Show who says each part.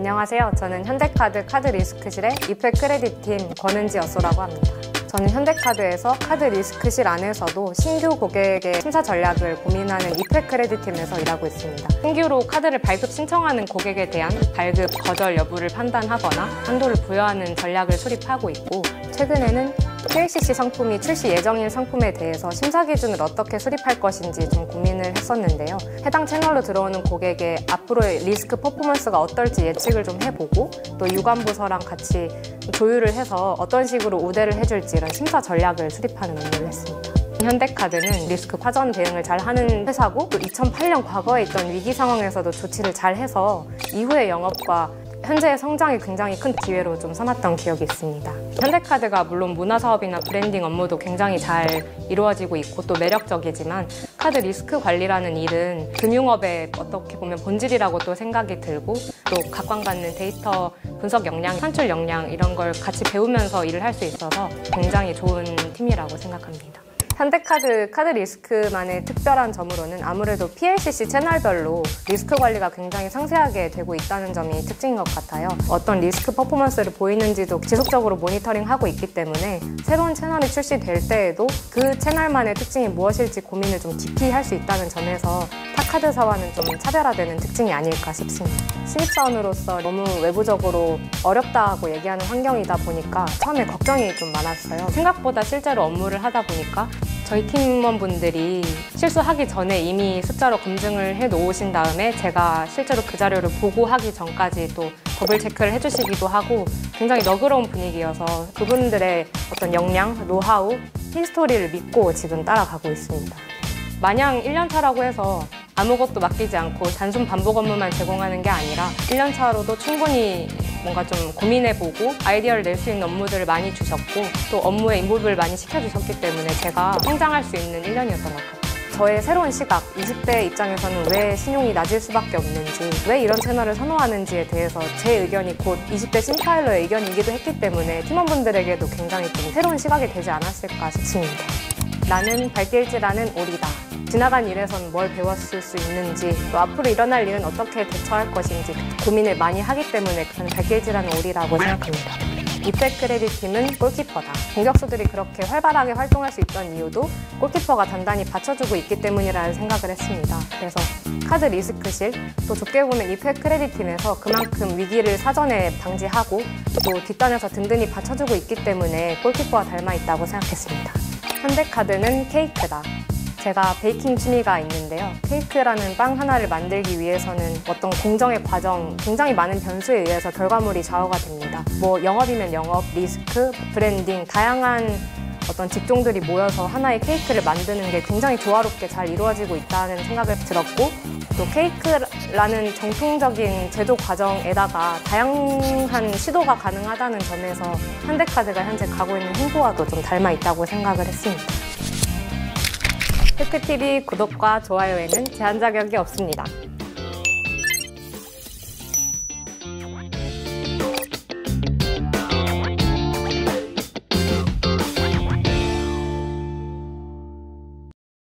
Speaker 1: 안녕하세요. 저는 현대카드 카드리스크실의 이펙 크레딧팀 권은지 여소라고 합니다. 저는 현대카드에서 카드리스크실 안에서도 신규 고객의 심사 전략을 고민하는 이펙 크레딧팀에서 일하고 있습니다. 신규로 카드를 발급 신청하는 고객에 대한 발급 거절 여부를 판단하거나 한도를 부여하는 전략을 수립하고 있고, 최근에는 KCC 상품이 출시 예정인 상품에 대해서 심사 기준을 어떻게 수립할 것인지 좀 고민을 했었는데요. 해당 채널로 들어오는 고객의 앞으로의 리스크 퍼포먼스가 어떨지 예측을 좀 해보고, 또 유관부서랑 같이 조율을 해서 어떤 식으로 우대를 해줄지 이런 심사 전략을 수립하는 업무를 했습니다. 현대카드는 리스크 파전 대응을 잘 하는 회사고, 또 2008년 과거에 있던 위기 상황에서도 조치를 잘 해서 이후의 영업과 현재의 성장이 굉장히 큰 기회로 좀 삼았던 기억이 있습니다. 현대카드가 물론 문화사업이나 브랜딩 업무도 굉장히 잘 이루어지고 있고 또 매력적이지만, 카드 리스크 관리라는 일은 금융업의 어떻게 보면 본질이라고 또 생각이 들고, 또 각광받는 데이터 분석 역량, 산출 역량 이런 걸 같이 배우면서 일을 할 수 있어서 굉장히 좋은 팀이라고 생각합니다. 현대카드 카드리스크만의 특별한 점으로는 아무래도 PLCC 채널별로 리스크 관리가 굉장히 상세하게 되고 있다는 점이 특징인 것 같아요. 어떤 리스크 퍼포먼스를 보이는지도 지속적으로 모니터링하고 있기 때문에 새로운 채널이 출시될 때에도 그 채널만의 특징이 무엇일지 고민을 좀 깊이 할 수 있다는 점에서 타 카드사와는 좀 차별화되는 특징이 아닐까 싶습니다. 신입사원으로서 너무 외부적으로 어렵다고 얘기하는 환경이다 보니까 처음에 걱정이 좀 많았어요. 생각보다 실제로 업무를 하다 보니까 저희 팀원분들이 실수하기 전에 이미 숫자로 검증을 해 놓으신 다음에 제가 실제로 그 자료를 보고 하기 전까지 또 더블 체크를 해주시기도 하고, 굉장히 너그러운 분위기여서 그분들의 어떤 역량, 노하우, 히스토리를 믿고 지금 따라가고 있습니다. 마냥 1년차라고 해서 아무것도 맡기지 않고 단순 반복 업무만 제공하는 게 아니라 1년차로도 충분히 뭔가 좀 고민해보고 아이디어를 낼 수 있는 업무들을 많이 주셨고, 또 업무에 인볼브를 많이 시켜주셨기 때문에 제가 성장할 수 있는 1년이었던 것 같아요. 저의 새로운 시각, 20대 입장에서는 왜 신용이 낮을 수밖에 없는지, 왜 이런 채널을 선호하는지에 대해서 제 의견이 곧 20대 신파일러의 의견이기도 했기 때문에 팀원분들에게도 굉장히 좀 새로운 시각이 되지 않았을까 싶습니다. 나는 발길질하는 오리다. 지나간 일에선 뭘 배웠을 수 있는지, 또 앞으로 일어날 일은 어떻게 대처할 것인지 고민을 많이 하기 때문에 저는 발길질하는 오리라고 생각합니다. 이펙 크레딧팀은 골키퍼다. 공격수들이 그렇게 활발하게 활동할 수 있던 이유도 골키퍼가 단단히 받쳐주고 있기 때문이라는 생각을 했습니다. 그래서 카드 리스크실, 또 좁게 보면 이펙 크레딧팀에서 그만큼 위기를 사전에 방지하고 또 뒷단에서 든든히 받쳐주고 있기 때문에 골키퍼와 닮아 있다고 생각했습니다. 현대카드는 케이크다. 제가 베이킹 취미가 있는데요. 케이크라는 빵 하나를 만들기 위해서는 어떤 공정의 과정, 굉장히 많은 변수에 의해서 결과물이 좌우가 됩니다. 영업이면 영업, 리스크, 브랜딩, 다양한 어떤 직종들이 모여서 하나의 케이크를 만드는 게 굉장히 조화롭게 잘 이루어지고 있다는 생각을 들었고, 또 케이크라는 정통적인 제조 과정에다가 다양한 시도가 가능하다는 점에서 현대카드가 현재 가고 있는 행보와도 좀 닮아 있다고 생각을 했습니다. 테크TV 구독과 좋아요에는 제한 자격이 없습니다.